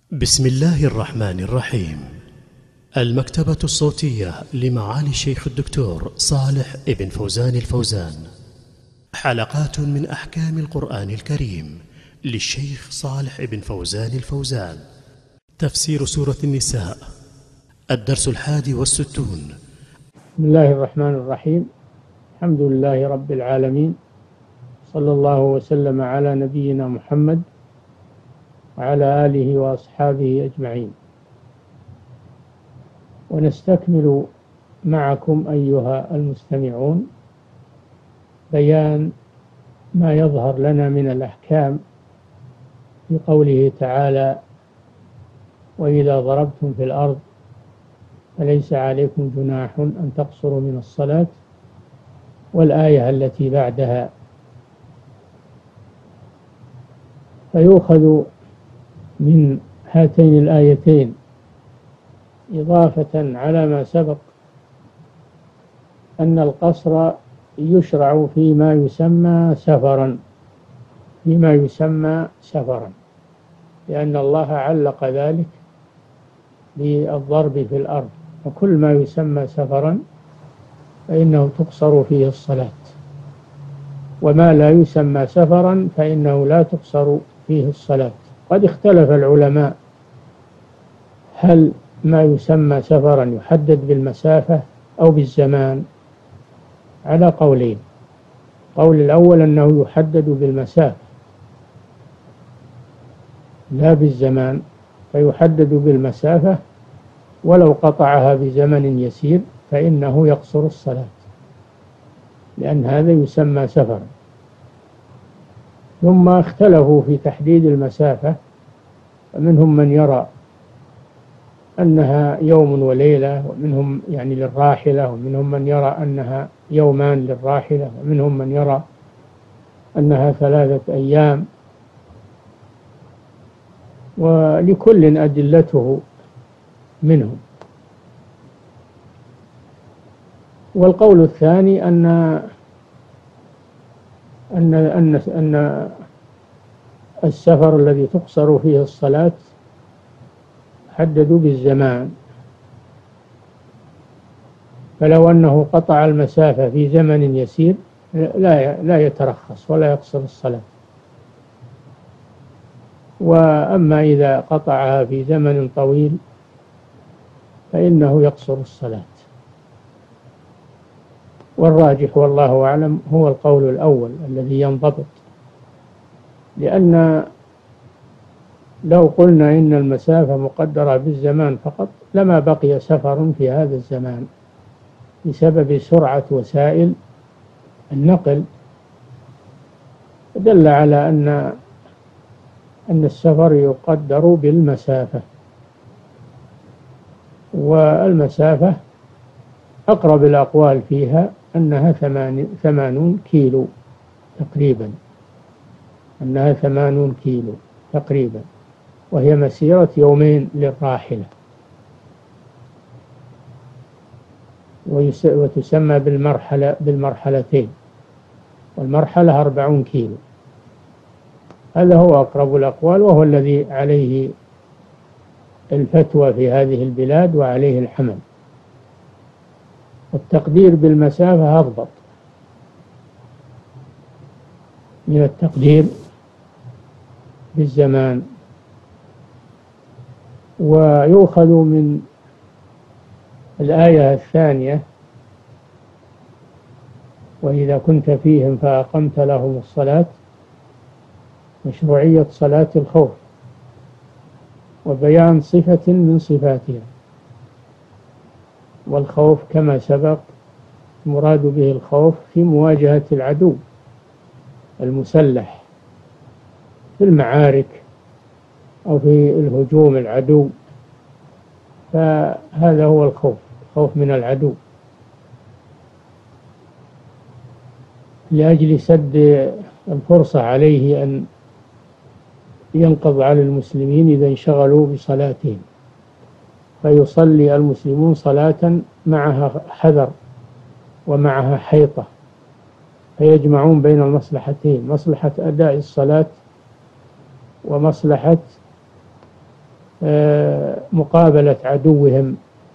بسم الله الرحمن الرحيم. المكتبة الصوتية لمعالي الشيخ الدكتور صالح ابن فوزان الفوزان. حلقات من أحكام القرآن الكريم للشيخ صالح ابن فوزان الفوزان. تفسير سورة النساء، الدرس 61. بسم الله الرحمن الرحيم. الحمد لله رب العالمين، صلى الله وسلم على نبينا محمد وعلى آله وأصحابه أجمعين. ونستكمل معكم أيها المستمعون بيان ما يظهر لنا من الأحكام في قوله تعالى: وإذا ضربتم في الأرض فليس عليكم جناح أن تقصروا من الصلاة، والآية التي بعدها. فيؤخذ من هاتين الآيتين إضافة على ما سبق أن القصر يشرع فيما يسمى سفرا، لأن الله علق ذلك بالضرب في الأرض، وكل ما يسمى سفرا فإنه تقصر فيه الصلاة، وما لا يسمى سفرا فإنه لا تقصر فيه الصلاة. قد اختلف العلماء هل ما يسمى سفرا يحدد بالمسافة أو بالزمان، على قولين. قول الأول أنه يحدد بالمسافة لا بالزمان، فيحدد بالمسافة، ولو قطعها بزمن يسير فإنه يقصر الصلاة، لأن هذا يسمى سفرا. ثم اختلفوا في تحديد المسافة، فمنهم من يرى أنها يوم وليلة، ومنهم للراحلة، ومنهم من يرى أنها يومان للراحلة، ومنهم من يرى أنها 3 أيام، ولكل أدلته منهم. والقول الثاني أن السفر الذي تقصر فيه الصلاة حددوا بالزمان، فلو أنه قطع المسافة في زمن يسير لا يترخص ولا يقصر الصلاة. وأما إذا قطعها في زمن طويل فإنه يقصر الصلاة. والراجح والله أعلم هو القول الأول الذي ينضبط، لأن لو قلنا إن المسافة مقدرة بالزمان فقط لما بقي سفر في هذا الزمان بسبب سرعة وسائل النقل، دل على أن السفر يقدر بالمسافة، والمسافة أقرب الأقوال فيها أنها 80 كيلو تقريبا، أنها 80 كيلو تقريبا، وهي مسيرة يومين للراحلة، وتسمى بالمرحلتين، والمرحلة 40 كيلو. هذا هو أقرب الأقوال، وهو الذي عليه الفتوى في هذه البلاد وعليه الحمل. التقدير بالمسافة أضبط من التقدير بالزمان. ويؤخذ من الآية الثانية: وإذا كنت فيهم فأقمت لهم الصلاة، مشروعية صلاة الخوف، وبيان صفة من صفاتها. والخوف كما سبق مراد به الخوف في مواجهة العدو المسلح في المعارك أو في الهجوم العدو، فهذا هو الخوف، خوف من العدو، لأجل سد الفرصة عليه أن ينقض على المسلمين إذا انشغلوا بصلاتهم، فيصلي المسلمون صلاة معها حذر ومعها حيطة، فيجمعون بين المصلحتين، مصلحة أداء الصلاة ومصلحة مقابلة عدوهم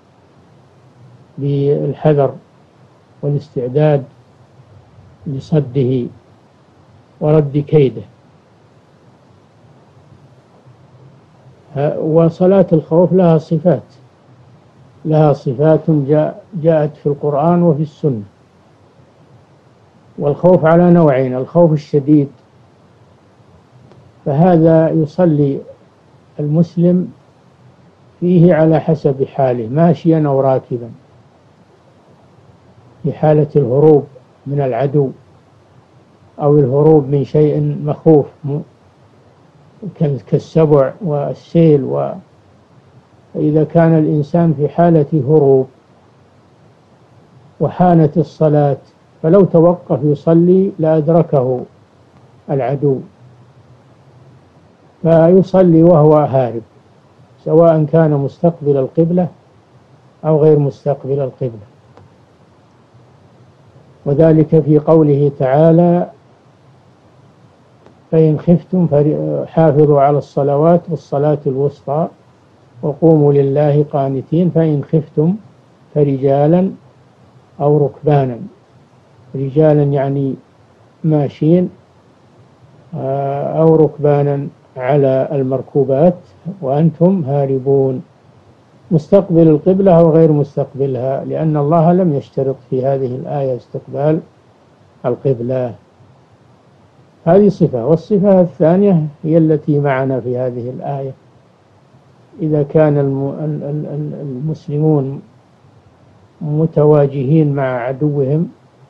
بالحذر والاستعداد لصده ورد كيده. وصلاة الخوف لها صفات جاءت في القرآن وفي السنة. والخوف على نوعين: الخوف الشديد، فهذا يصلي المسلم فيه على حسب حاله، ماشيا أو راكبا، في حالة الهروب من العدو أو الهروب من شيء مخوف كالسبع والسيل. وإذا كان الإنسان في حالة هروب وحانت الصلاة فلو توقف يصلي لأدركه العدو، فيصلي وهو هارب، سواء كان مستقبل القبلة أو غير مستقبل القبلة. وذلك في قوله تعالى: فإن خفتم حافظوا على الصلوات والصلاة الوسطى وقوموا لله قانتين. فإن خفتم فرجالا أو ركبانا، رجالا يعني ماشين، أو ركبانا على المركوبات وأنتم هاربون، مستقبل القبلة أو غير مستقبلها، لأن الله لم يشترط في هذه الآية استقبال القبلة. هذه صفة. والصفة الثانية هي التي معنا في هذه الآية: إذا كان المسلمون متواجهين مع عدوهم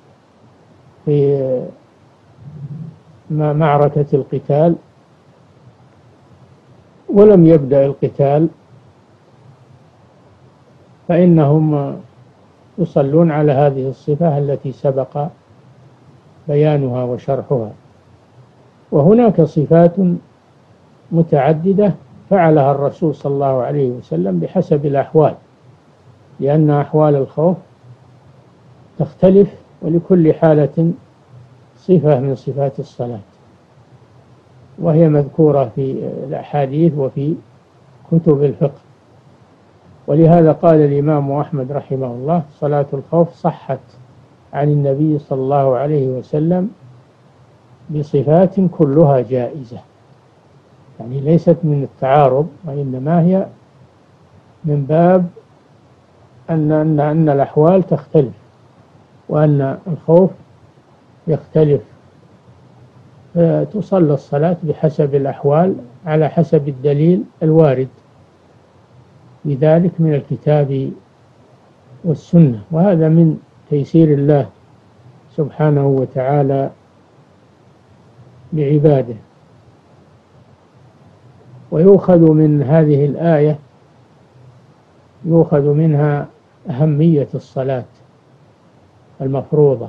في معركة القتال ولم يبدأ القتال، فإنهم يصلون على هذه الصفة التي سبق بيانها وشرحها. وهناك صفات متعددة فعلها الرسول صلى الله عليه وسلم بحسب الأحوال، لأن أحوال الخوف تختلف، ولكل حالة صفة من صفات الصلاة، وهي مذكورة في الأحاديث وفي كتب الفقه. ولهذا قال الإمام أحمد رحمه الله: صلاة الخوف صحت عن النبي صلى الله عليه وسلم بصفات كلها جائزة، يعني ليست من التعارض، وإنما هي من باب أن الأحوال تختلف، وأن الخوف يختلف، فتصلى الصلاة بحسب الأحوال على حسب الدليل الوارد بذلك من الكتاب والسنة. وهذا من تيسير الله سبحانه وتعالى لعباده. ويؤخذ من هذه الآية يؤخذ منها أهمية الصلاة المفروضة،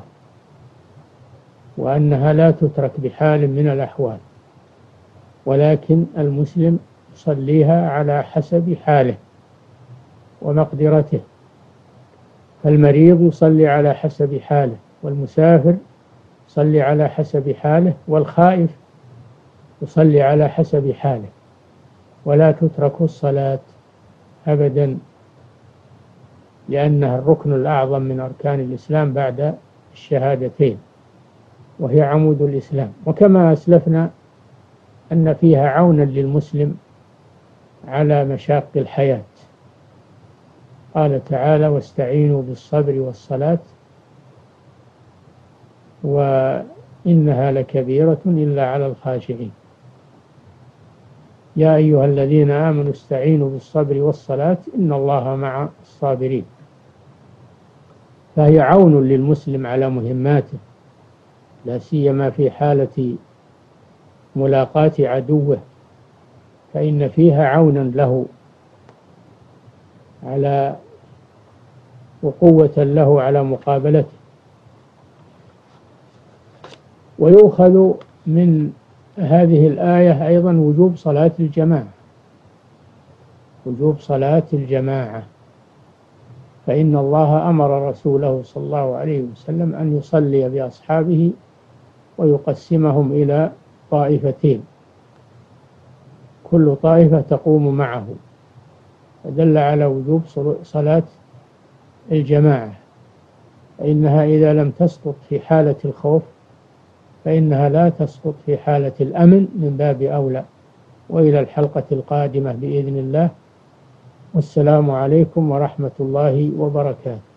وأنها لا تترك بحال من الأحوال، ولكن المسلم يصليها على حسب حاله ومقدرته. فالمريض يصلي على حسب حاله، والمسافر يصلي على حسب حاله، والخائف يصلي على حسب حاله، ولا تترك الصلاة أبدا، لأنها الركن الأعظم من أركان الإسلام بعد الشهادتين، وهي عمود الإسلام. وكما أسلفنا أن فيها عونا للمسلم على مشاق الحياة. قال تعالى: واستعينوا بالصبر والصلاة وإنها لكبيرة إلا على الخاشعين. يا أيها الذين آمنوا استعينوا بالصبر والصلاة إن الله مع الصابرين. فهي عون للمسلم على مهماته، لا سيما في حالة ملاقاة عدوه، فإن فيها عونا له على وقوة له على مقابلته. ويؤخذ من هذه الآية أيضا وجوب صلاة الجماعة، وجوب صلاة الجماعة، فإن الله أمر رسوله صلى الله عليه وسلم أن يصلي بأصحابه ويقسمهم إلى طائفتين، كل طائفة تقوم معه فدل على وجوب صلاة الجماعة، فإنها إذا لم تسقط في حالة الخوف فإنها لا تسقط في حالة الأمن من باب أولى. وإلى الحلقة القادمة بإذن الله، والسلام عليكم ورحمة الله وبركاته.